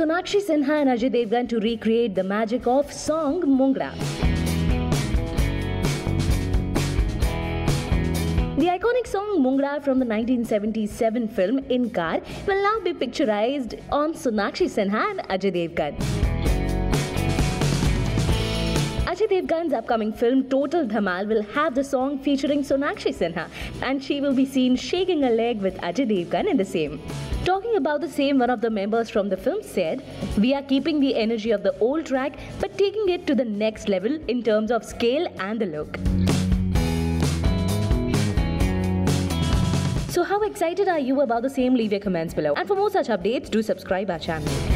Sonakshi Sinha and Ajay Devgan to recreate the magic of song Mungra. The iconic song Mungra from the 1977 film Inkar will now be picturized on Sonakshi Sinha and Ajay Devgan. Ajay Devgan's upcoming film Total Dhamal will have the song featuring Sonakshi Sinha, and she will be seen shaking a leg with Ajay Devgan in the same. Talking about the same, one of the members from the film said, "We are keeping the energy of the old track but taking it to the next level in terms of scale and the look." So how excited are you about the same? Leave your comments below. And for more such updates, do subscribe our channel.